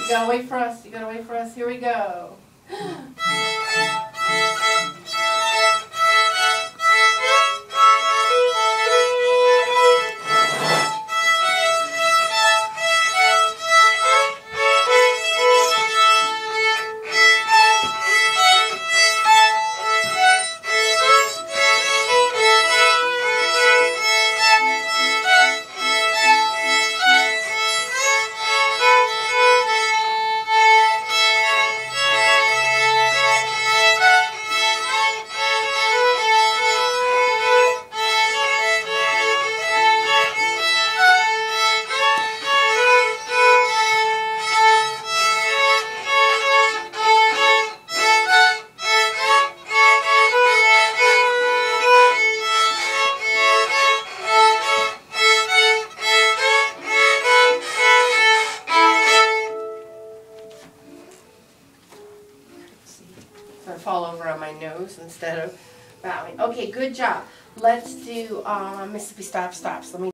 You gotta wait for us. You gotta wait for us. Here we go. So I fall over on my nose instead of bowing. Okay, good job. Let's do Mississippi Stop Stops. Let me